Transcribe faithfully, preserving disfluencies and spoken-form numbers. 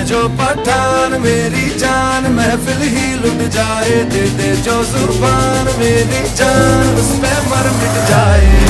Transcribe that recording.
जो पठान मेरी जान, महफिल ही लुट जाए, दे दे जो जुबान मेरी जान, उस पे मर मिट जाए।